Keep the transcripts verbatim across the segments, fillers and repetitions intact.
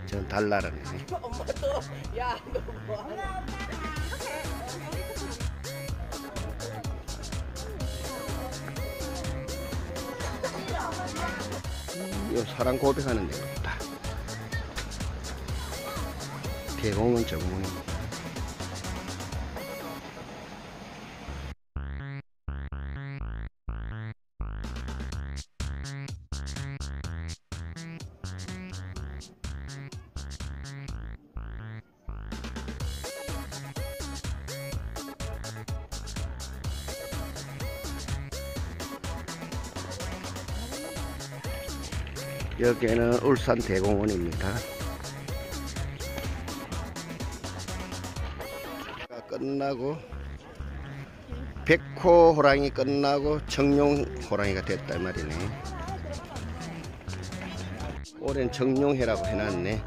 전 달나라네. 엄마 또, 야, 너 뭐하냐? 요 사람 고백하는 데가 없다. 계곡은 정문입니다. 여기는 울산대공원입니다. 끝나고 백호 호랑이 끝나고 청룡 호랑이가 됐다 이 말이네. 올해는 청룡해라고 해놨네.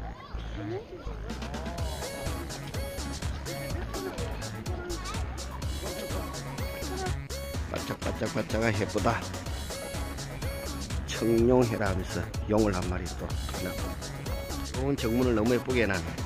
바짝바짝바짝아 예쁘다. 청룡해라 하면서 용을 한 마리 또 하나. 좋은 정문을 너무 예쁘게 해놨네.